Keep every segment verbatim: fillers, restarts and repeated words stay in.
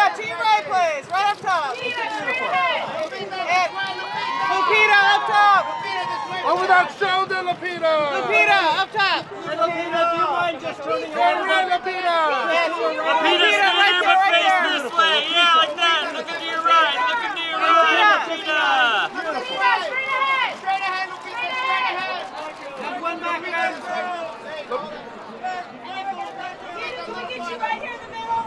team right, please. Right up top. And Lupita up top. Over that shoulder, Lupita. Lupita up top. And Lupita, do you mind just turning Turn around? right, Lupita. Yes. Lupita, stay right there, there, but right face there. this way. Yeah, like that. Looking to your right. Looking to your right. Lupita. Straight ahead. Straight ahead, Lupita. Straight ahead. Have one back there. Can we get you right here in the middle?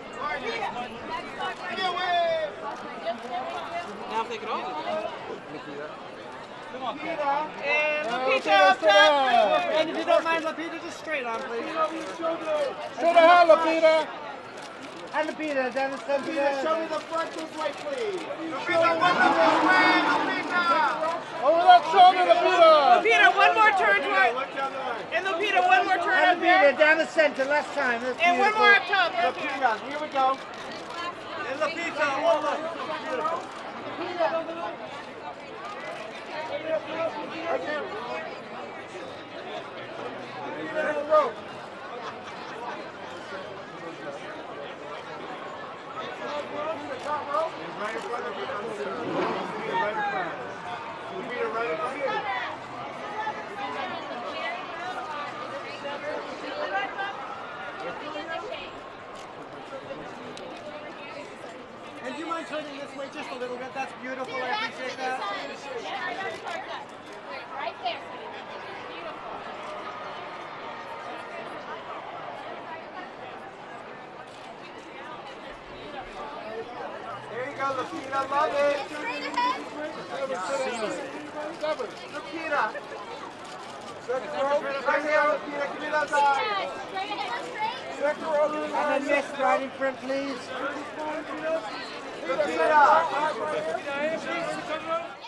Now take it over. Come on, And Lupita up top. and if you don't mind, Lupita, just straight on, please. Straight ahead, Lupita. And Lupita, down the center. Show me the front this way, please. Lupita, one more way. Lupita. Over that shoulder, Lupita. Lupita, one more turn toward. And Lupita, one more turn up here. down the center, left time. That's And one more up top. Right there. Lupita, here we go. And Lupita, one more. Beautiful. Right there. Lupita, in the rope. Top rope. Right in front of you. Right in front. Lupita, right in front of you. And do you mind turning this way just a little bit? That's beautiful. I appreciate that. Right there. Beautiful. There you go, Lupita. Love it. Lupita. Second row. Right here, Lupita. Give me that side. Straight ahead, straight. Second row. And then miss right in front, please. Lupita.